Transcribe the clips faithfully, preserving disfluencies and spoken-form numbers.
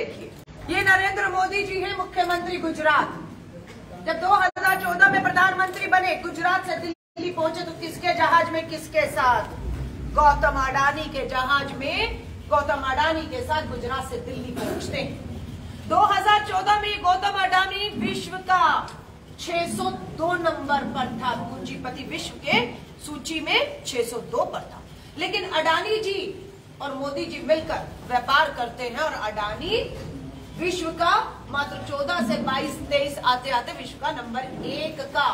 देखिए, ये नरेंद्र मोदी जी हैं मुख्यमंत्री गुजरात। जब दो हज़ार चौदह में प्रधानमंत्री बने, गुजरात से दिल्ली पहुंचे तो किसके जहाज में, किसके साथ? गौतम अडानी के जहाज में गौतम अडानी के साथ गुजरात से दिल्ली पहुंचते हैं। दो हज़ार चौदह में गौतम अडानी विश्व का छह सौ दो नंबर पर था, पूंजीपति विश्व के सूची में छह सौ दो पर था। लेकिन अडानी जी और मोदी जी मिलकर व्यापार करते हैं और अडानी विश्व का मात्र चौदह से बाईस तेईस आते आते विश्व का नंबर एक का,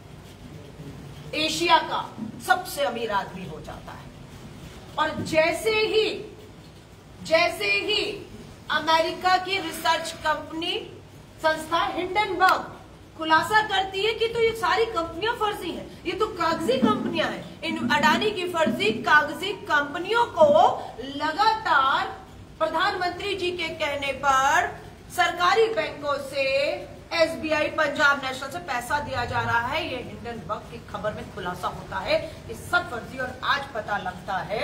एशिया का सबसे अमीर आदमी हो जाता है। और जैसे ही जैसे ही अमेरिका की रिसर्च कंपनी संस्था हिंडनबर्ग खुलासा करती है कि तो ये सारी कंपनियां फर्जी हैं, ये तो कागजी कंपनियां हैं, इन अडानी की फर्जी कागजी कंपनियों को लगातार प्रधानमंत्री जी के कहने पर सरकारी बैंकों से, एसबीआई, पंजाब नेशनल से पैसा दिया जा रहा है। ये हिंडनबर्ग की खबर में खुलासा होता है कि सब फर्जी। और आज पता लगता है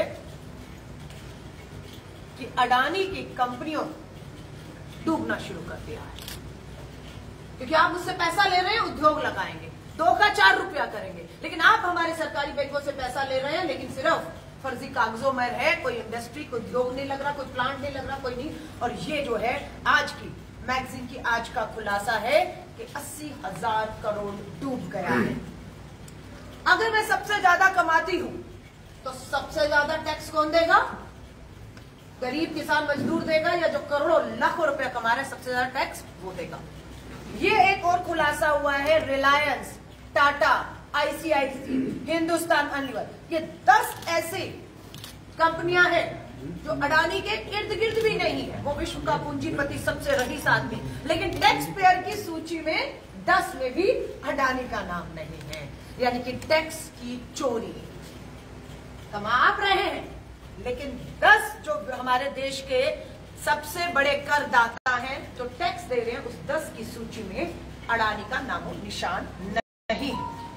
कि अडानी की कंपनियों डूबना शुरू कर दिया है, क्योंकि आप मुझसे पैसा ले रहे हैं, उद्योग लगाएंगे, दो का चार रुपया करेंगे, लेकिन आप हमारे सरकारी बैंकों से पैसा ले रहे हैं, लेकिन सिर्फ फर्जी कागजों में है, कोई इंडस्ट्री, कोई उद्योग नहीं लग रहा, कोई प्लांट नहीं लग रहा, कोई नहीं। और ये जो है आज की मैगजीन की आज का खुलासा है कि अस्सी हजार करोड़ डूब गया है। अगर मैं सबसे ज्यादा कमाती हूं तो सबसे ज्यादा टैक्स कौन देगा? गरीब किसान मजदूर देगा, या जो करोड़ों लाखों रुपया कमा रहे हैं सबसे ज्यादा टैक्स वो देगा। ये एक और खुलासा हुआ है, रिलायंस, टाटा, आईसीआईसी, हिंदुस्तान अनिलीवर, ये दस ऐसी कंपनियां हैं जो अडानी के इर्द गिर्द भी नहीं है। वो विश्व का पूंजीपति सबसे रईस आदमी, लेकिन टैक्स पेयर की सूची में दस में भी अडानी का नाम नहीं है। यानी कि टैक्स की चोरी कमा आप रहे हैं, लेकिन दस जो हमारे देश के सबसे बड़े करदाता हैं जो टैक्स दे रहे हैं, उस दस की सूची में अडानी का नामो निशान नहीं।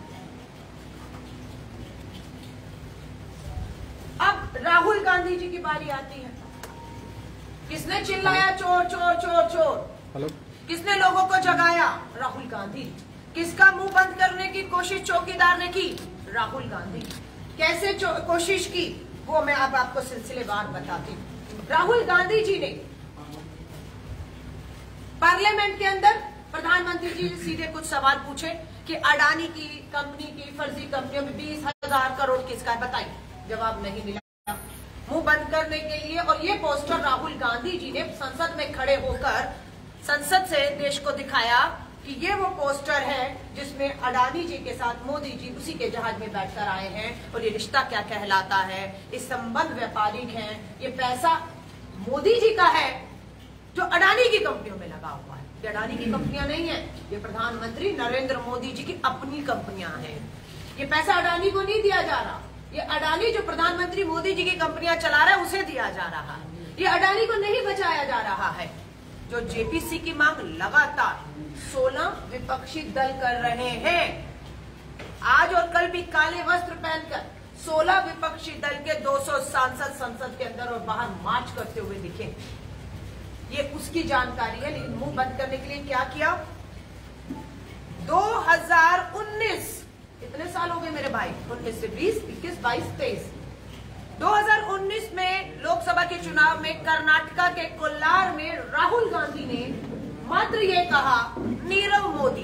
अब राहुल गांधी जी की बारी आती है। किसने चिल्लाया चोर चोर चोर चोर? हेलो। किसने लोगों को जगाया? राहुल गांधी। किसका मुंह बंद करने की कोशिश चौकीदार ने की? राहुल गांधी। कैसे कोशिश की वो मैं अब आपको सिलसिलेवार बताती हूँ। राहुल गांधी जी ने पार्लियामेंट के अंदर प्रधानमंत्री जी से सीधे कुछ सवाल पूछे कि अडानी की कंपनी की फर्जी कंपनियों में बीस हजार करोड़ किसका है, बताइए। जवाब नहीं मिला, मुंह बंद करने के लिए। और ये पोस्टर राहुल गांधी जी ने संसद में खड़े होकर संसद से देश को दिखाया कि ये वो पोस्टर है जिसमें अडानी जी के साथ मोदी जी उसी के जहाज में बैठकर आए हैं। और ये रिश्ता क्या कहलाता है, इस संबंध व्यापारिक है, ये पैसा मोदी जी का है जो अडानी की कंपनियों में लगा हुआ है। ये अडानी की कंपनियां नहीं है, ये प्रधानमंत्री नरेंद्र मोदी जी की अपनी कंपनियां हैं। ये पैसा अडानी को नहीं दिया जा रहा, ये अडानी जो प्रधानमंत्री मोदी जी की कंपनियां चला रहा है उसे दिया जा रहा है। ये अडानी को नहीं बचाया जा रहा है। जो जेपीसी की मांग लगातार सोलह विपक्षी दल कर रहे हैं, आज और कल भी काले वस्त्र पहनकर सोलह विपक्षी दल के दो सौ सांसद संसद के अंदर और बाहर मार्च करते हुए दिखे। ये उसकी जानकारी है। लेकिन मुंह बंद करने के लिए क्या किया? दो हज़ार उन्नीस, इतने साल हो गए मेरे भाई, उन्नीस से बीस, इक्कीस, बाईस, तेईस, दो हज़ार उन्नीस में लोकसभा के चुनाव में कर्नाटका के कोल्लार में राहुल गांधी ने मात्र ये कहा, नीरव मोदी,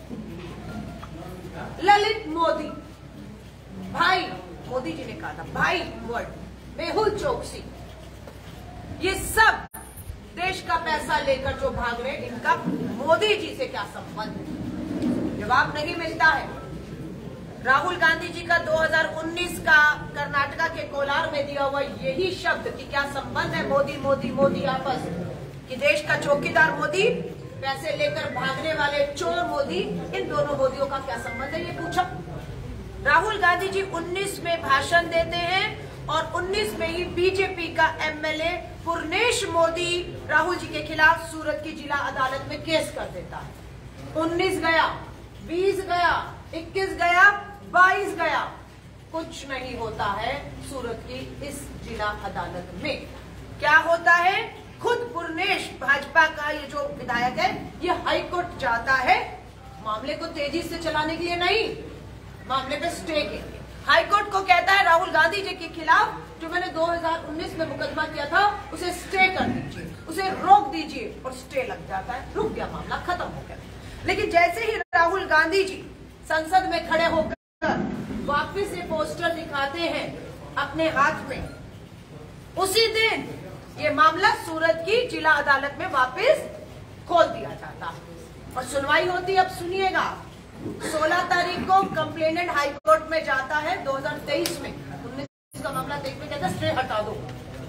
ललित मोदी, भाई, मोदी जी ने कहा था भाई वर्ड, मेहुल चोकसी, ये सब देश का पैसा लेकर जो भाग रहे, इनका मोदी जी से क्या संबंध? जवाब नहीं मिलता है। राहुल गांधी जी का दो हज़ार उन्नीस का कर्नाटका के कोलार में दिया हुआ यही शब्द कि क्या संबंध है मोदी मोदी मोदी आपस, कि देश का चौकीदार मोदी, पैसे लेकर भागने वाले चोर मोदी, इन दोनों मोदियों का क्या संबंध है, ये पूछा। राहुल गांधी जी उन्नीस में भाषण देते हैं और उन्नीस में ही बीजेपी का एमएलए पूर्णेश मोदी राहुल जी के खिलाफ सूरत की जिला अदालत में केस कर देता है। उन्नीस गया, बीस गया, इक्कीस गया, बाईस गया, कुछ नहीं होता है सूरत की इस जिला अदालत में। क्या होता है? खुद पूर्णेश भाजपा का ये जो विधायक है ये हाई कोर्ट जाता है मामले को तेजी से चलाने के लिए नहीं, मामले पे स्टे के लिए। हाई कोर्ट को कहता है राहुल गांधी जी के खिलाफ जो मैंने दो हज़ार उन्नीस में मुकदमा किया था उसे स्टे कर दीजिए, उसे रोक दीजिए, और स्टे लग जाता है, रुक गया मामला, खत्म हो गया। लेकिन जैसे ही राहुल गांधी जी संसद में खड़े होकर वापिस ये पोस्टर दिखाते हैं अपने हाथ में, उसी दिन ये मामला सूरत की जिला अदालत में वापस खोल दिया जाता है और सुनवाई होती है। अब सुनिएगा, सोलह तारीख को कंप्लेनेंट हाई कोर्ट में जाता है दो हज़ार तेईस में, उन्नीस का मामला देखने कहता स्टे हटा दो।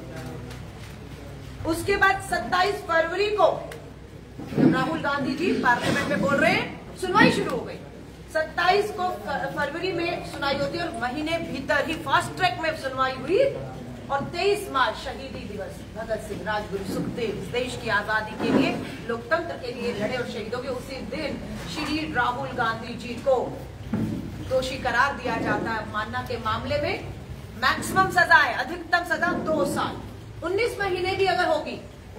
उसके बाद सत्ताईस फरवरी को जब राहुल गांधी जी पार्लियामेंट में बोल रहे हैं, सुनवाई शुरू हो गई। सत्ताईस को फरवरी में सुनवाई होती है और महीने भीतर ही फास्ट ट्रैक में सुनवाई हुई और तेईस मार्च शहीदी दिवस, भगत सिंह, राजगुरु, सुखदेव देश की आजादी के लिए, लोकतंत्र के लिए लड़े और शहीदों के, उसी दिन श्री राहुल गांधी जी को दोषी करार दिया जाता है अवमानना के मामले में। मैक्सिमम सजा है, अधिकतम सजा दो साल। उन्नीस महीने भी अगर होगी,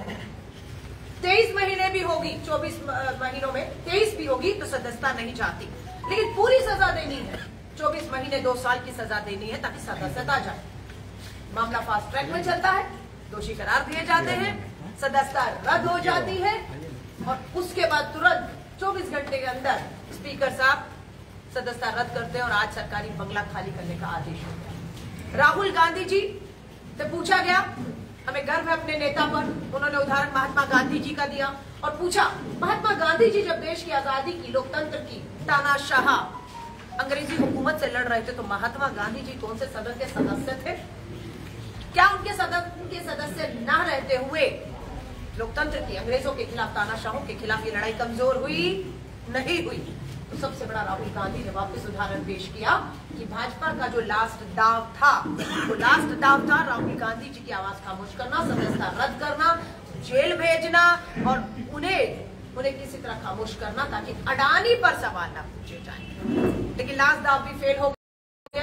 तेईस महीने भी होगी, चौबीस महीनों में तेईस भी होगी तो सदस्यता नहीं जाती, लेकिन पूरी सजा देनी है, चौबीस महीने दो साल की सजा देनी है ताकि सदस्यता जाए। मामला फास्ट ट्रैक में चलता है, दोषी करार दिए जाते हैं, सदस्यता रद्द हो जाती है और उसके बाद तुरंत चौबीस घंटे के अंदर स्पीकर साहब सदस्यता रद्द करते हैं और आज सरकारी बंगला खाली करने का आदेश हो गया। राहुल गांधी जी से पूछा गया, हमें गर्व है अपने नेता पर, उन्होंने उदाहरण महात्मा गांधी जी का दिया और पूछा महात्मा गांधी जी जब देश की आजादी की, लोकतंत्र की तानाशाह अंग्रेजी हुकूमत से लड़ रहे थे तो महात्मा गांधी जी कौन से सदन के सदस्य थे? क्या उनके सदन के सदस्य न रहते हुए लोकतंत्र की, अंग्रेजों के खिलाफ, तानाशाहों के खिलाफ ये लड़ाई कमजोर हुई? नहीं हुई। तो सबसे बड़ा राहुल गांधी ने वापस उदाहरण पेश किया कि भाजपा का जो लास्ट दाव था, वो लास्ट दाव था राहुल गांधी जी की आवाज खामोश करना, सदस्यता रद्द करना, जेल भेजना और उन्हें उन्हें किसी तरह खामोश करना ताकि अडानी पर सवाल न पूछे जाए। लेकिन लास्ट दाव भी फेल हो गया।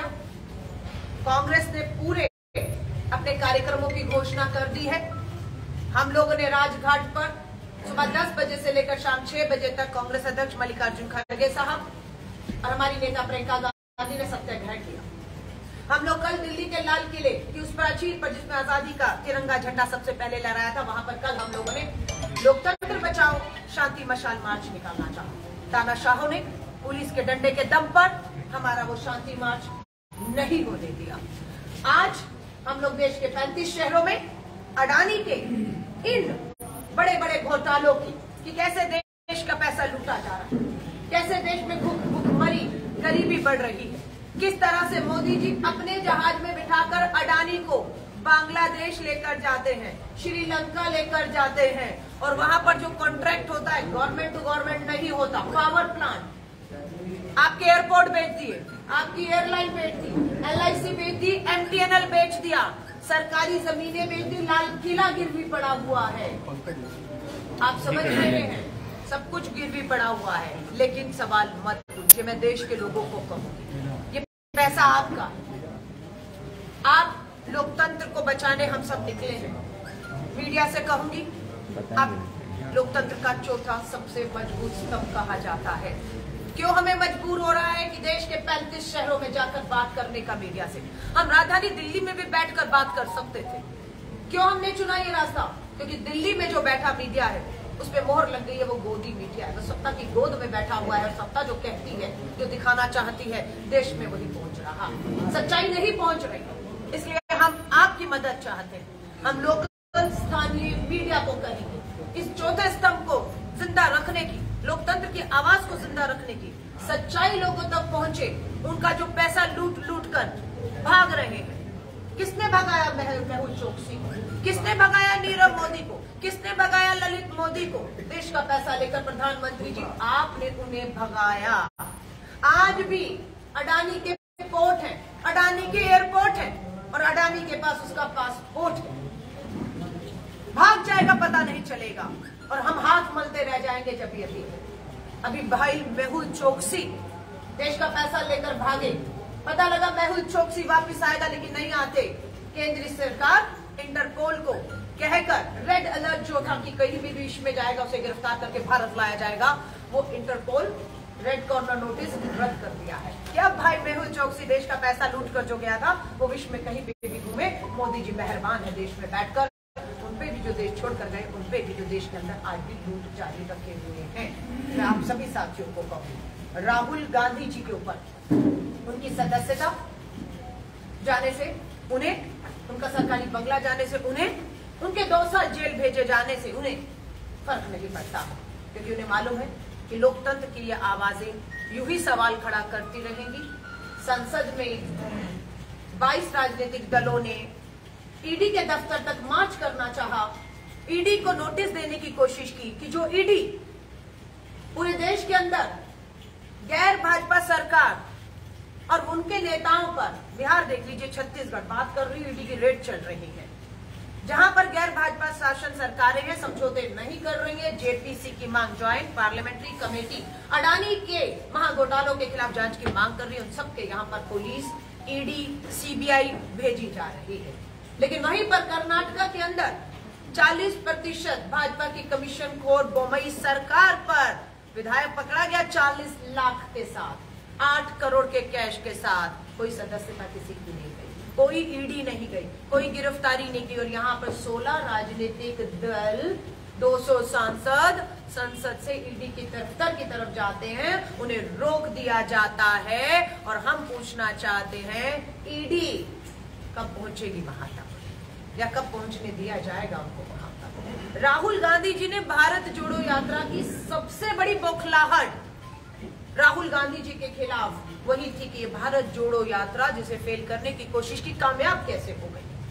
कांग्रेस ने पूरे अपने कार्यक्रमों की घोषणा कर दी है। हम लोगों ने राजघाट पर सुबह दस बजे से लेकर शाम छह बजे तक कांग्रेस अध्यक्ष मल्लिकार्जुन खड़गे साहब और हमारी नेता प्रियंका गांधी ने सत्याग्रह किया। हम लोग कल दिल्ली के लाल किले की उस प्राचीर पर जिसमें आजादी का तिरंगा झंडा सबसे पहले लहराया था, वहां पर कल हम लोगों ने लोकतंत्र बचाओ शांति मशाल मार्च निकालना चाहा। तानाशाहों ने पुलिस के डंडे के दम पर हमारा वो शांति मार्च नहीं होने दिया। आज हम लोग देश के पैंतीस शहरों में अडानी के इन बड़े बड़े घोटालों की, कि कैसे देश का पैसा लूटा जा रहा है, कैसे देश में भूख भूखमरी, गरीबी बढ़ रही है, किस तरह से मोदी जी अपने जहाज में बिठाकर अडानी को बांग्लादेश लेकर जाते हैं, श्रीलंका लेकर जाते हैं और वहां पर जो कॉन्ट्रैक्ट होता है गवर्नमेंट टू गवर्नमेंट नहीं होता, पावर प्लांट आपके एयरपोर्ट बेच दिए, आपकी एयरलाइन बेच दी, एल आई सी बेच दी, एम टी एन एल बेच दिया, सरकारी जमीनें बेच दी, लाल किला गिरवी पड़ा हुआ है। आप समझ रहे हैं, सब कुछ गिरवी पड़ा हुआ है। लेकिन सवाल मत पूछिए, मैं देश के लोगों को कहूंगी, ये पैसा आपका है, आप लोकतंत्र को बचाने हम सब निकले हैं। मीडिया से कहूंगी, आप लोकतंत्र का चौथा सबसे मजबूत स्तंभ कहा जाता है। क्यों हमें मजबूर हो रहा है कि देश के पैंतीस शहरों में जाकर बात करने का मीडिया से? हम राजधानी दिल्ली में भी बैठकर बात कर सकते थे। क्यों हमने चुना ये रास्ता? क्योंकि दिल्ली में जो बैठा मीडिया है उस पर मोहर लग गई है, वो गोदी मीडिया है, वो सत्ता की गोद में बैठा हुआ है और सत्ता जो कहती है, जो दिखाना चाहती है देश में वही पहुंच रहा, सच्चाई नहीं पहुंच रही। इसलिए हम आपकी मदद चाहते हैं। हम लोकल स्थानीय मीडिया को करेंगे इस चौथे स्तंभ को जिंदा रखने की, लोकतंत्र की आवाज को जिंदा रखने की, सच्चाई लोगों तक पहुंचे। उनका जो पैसा लूट लूट कर भाग रहे हैं, किसने भगाया मेहुल चोकसी को, किसने भगाया नीरव मोदी को, किसने भगाया ललित मोदी को? देश का पैसा लेकर प्रधानमंत्री जी आपने उन्हें भगाया। आज भी अडानी के पोर्ट है, अडानी के एयरपोर्ट है और अडानी के पास उसका पासपोर्ट है। भाग जाएगा पता नहीं चलेगा और हम हाथ मलते रह जाएंगे। जब ये अभी अभी भाई मेहुल चोकसी देश का पैसा लेकर भागे, पता लगा मेहुल चोकसी वापस आएगा, लेकिन नहीं आते। केंद्रीय सरकार इंटरपोल को कहकर रेड अलर्ट जो था कि कहीं भी विश्व में जाएगा उसे गिरफ्तार करके भारत लाया जाएगा, वो इंटरपोल रेड कॉर्नर नोटिस रद्द कर दिया है। क्या भाई मेहुल चौकसी देश का पैसा लूट कर जो गया था वो विश्व में कहीं भी घूमे, मोदी जी मेहरबान है देश में बैठकर, उनपे भी जो देश छोड़कर गए उनपे भी जो देश के अंदर आज भी लूट जारी रखे हुए हैं। मैं आप सभी साथियों को कहूँ, राहुल गांधी जी के ऊपर उनकी सदस्यता जाने से उन्हें, उनका सरकारी बंगला जाने से उन्हें, उनके दो साल जेल भेजे जाने से उन्हें फर्क नहीं पड़ता, क्योंकि उन्हें मालूम है कि लोकतंत्र की ये आवाजें यूं ही सवाल खड़ा करती रहेंगी। संसद में बाईस राजनीतिक दलों ने ईडी के दफ्तर तक मार्च करना चाहा, ईडी को नोटिस देने की कोशिश की कि जो ईडी पूरे देश के अंदर गैर भाजपा सरकार और उनके नेताओं पर, बिहार देख लीजिए, छत्तीसगढ़ बात कर रही, ईडी की रेड चल रही है, जहां पर गैर भाजपा शासन सरकारें हैं, समझौते नहीं कर रही है। जेपीसी की मांग, ज्वाइंट पार्लियामेंट्री कमेटी, अडानी के महाघोटालों के खिलाफ जांच की मांग कर रही है, उन सबके यहाँ पर पुलिस, ईडी, सीबीआई भेजी जा रही है। लेकिन वहीं पर कर्नाटका के अंदर चालीस प्रतिशत भाजपा की कमीशन खोर बोमई सरकार पर विधायक पकड़ा गया चालीस लाख के साथ, आठ करोड़ के कैश के साथ। कोई सदस्यता किसी की नहीं गई, कोई ईडी नहीं गई, कोई गिरफ्तारी नहीं की, और यहाँ पर सोलह राजनीतिक दल, दो सौ सांसद संसद से ईडी की दफ्तर की तरफ जाते हैं, उन्हें रोक दिया जाता है। और हम पूछना चाहते हैं, ईडी कब पहुंचेगी वहां तक, या कब पहुंचने दिया जाएगा उनको वहां तक। राहुल गांधी जी ने भारत जोड़ो यात्रा की सबसे बड़ी बौखलाहट राहुल गांधी जी के खिलाफ वही थी कि ये भारत जोड़ो यात्रा जिसे फेल करने की कोशिश की, कामयाब कैसे हो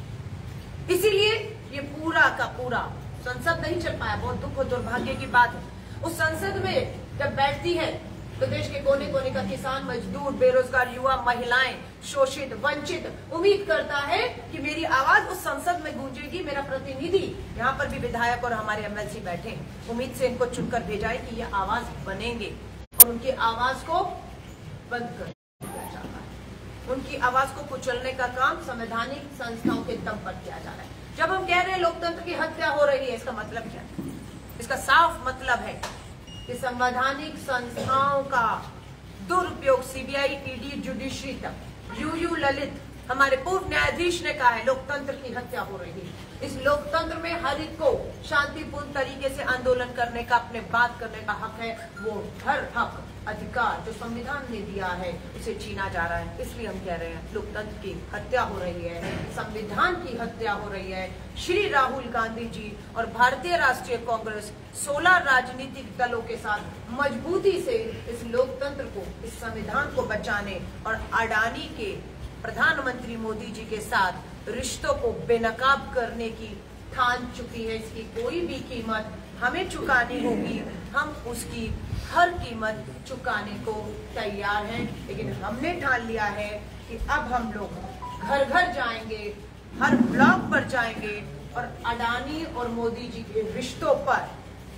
गई। इसीलिए ये पूरा का पूरा संसद नहीं चल पाया, बहुत दुख और दुर्भाग्य की बात है। उस संसद में जब बैठती है तो देश के कोने कोने का किसान, मजदूर, बेरोजगार युवा, महिलाएं, शोषित, वंचित उम्मीद करता है कि मेरी आवाज उस संसद में गूंजेगी, मेरा प्रतिनिधि, यहाँ पर भी विधायक और हमारे एमएलसी बैठे हैं, उम्मीद से इनको चुनकर भेजा है कि ये आवाज बनेंगे, और उनकी आवाज को बंद कर दिया जाता है। उनकी आवाज को कुचलने का काम संवैधानिक संस्थाओं के दम पर किया जा रहा है। जब हम कह रहे हैं लोकतंत्र की हत्या हो रही है, इसका मतलब क्या है? इसका साफ मतलब है कि संवैधानिक संस्थाओं का दुरुपयोग सीबीआई, ईडी, जुडिशरी तक, यूयू ललित, हमारे पूर्व न्यायाधीश ने कहा है लोकतंत्र की हत्या हो रही है। इस लोकतंत्र में हर एक को शांतिपूर्ण तरीके से आंदोलन करने का, अपने बात करने का हक है। वो हर हक, अधिकार जो संविधान ने दिया है उसे छीना जा रहा है। इसलिए हम कह रहे हैं लोकतंत्र की हत्या हो रही है, संविधान की हत्या हो रही है। श्री राहुल गांधी जी और भारतीय राष्ट्रीय कांग्रेस सोलह राजनीतिक दलों के साथ मजबूती से इस लोकतंत्र को, इस संविधान को बचाने और अडानी के प्रधानमंत्री मोदी जी के साथ रिश्तों को बेनकाब करने की ठान चुकी है। इसकी कोई भी कीमत हमें चुकानी होगी, हम उसकी हर कीमत चुकाने को तैयार हैं। लेकिन हमने ठान लिया है कि अब हम लोग घर घर जाएंगे, हर ब्लॉक पर जाएंगे और अडानी और मोदी जी के रिश्तों पर,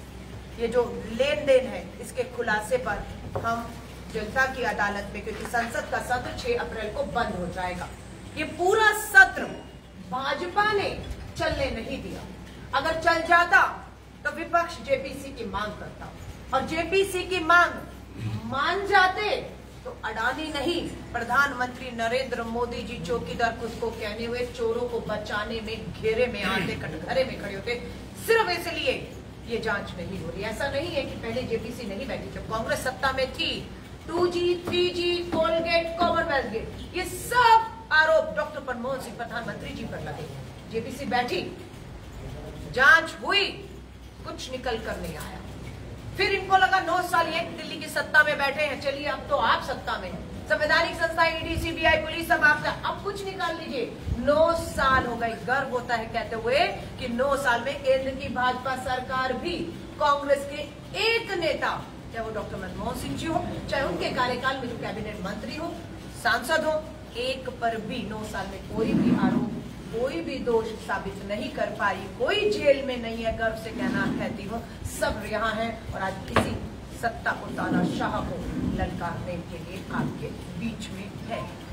ये जो लेन देन है, इसके खुलासे पर हम जनता की अदालत में, क्योंकि संसद का सत्र छह अप्रैल को बंद हो जाएगा, ये पूरा सत्र भाजपा ने चलने नहीं दिया। अगर चल जाता तो विपक्ष जेपीसी की मांग करता, और जेपीसी की मांग मान जाते तो अडानी नहीं, प्रधानमंत्री नरेंद्र मोदी जी चौकीदार खुद को कहने हुए चोरों को बचाने में घेरे में आते, कटघरे में खड़े होते, सिर्फ इसलिए ये जांच नहीं हो रही। ऐसा नहीं है कि पहले जेपीसी नहीं बैठी, जब कांग्रेस सत्ता में थी, two G, three G, Colgate, Commonwealth gate, ये सब आरोप डॉक्टर मनमोहन सिंह प्रधानमंत्री जी पर लगे। जेपीसी बैठी, जांच हुई, कुछ निकल कर नहीं आया। फिर इनको लगा नौ साल ये दिल्ली की सत्ता में बैठे हैं, चलिए अब तो आप सत्ता में, संवैधानिक संस्था, ईडी, सीबीआई, पुलिस सब आपका, अब कुछ निकाल लीजिए। नौ साल हो गए, गर्व होता है कहते हुए कि नौ साल में केंद्र की भाजपा सरकार भी कांग्रेस के एक नेता, चाहे वो डॉक्टर मनमोहन सिंह जी हो, चाहे उनके कार्यकाल में जो कैबिनेट मंत्री हो, सांसद हो, एक पर भी नौ साल में कोई भी आरोप, कोई भी दोष साबित नहीं कर पाई। कोई जेल में नहीं है, गर्व से कहना कहती हूँ, सब यहाँ है और आज इसी सत्ता को, तानाशाह को ललकारने के लिए आपके बीच में है।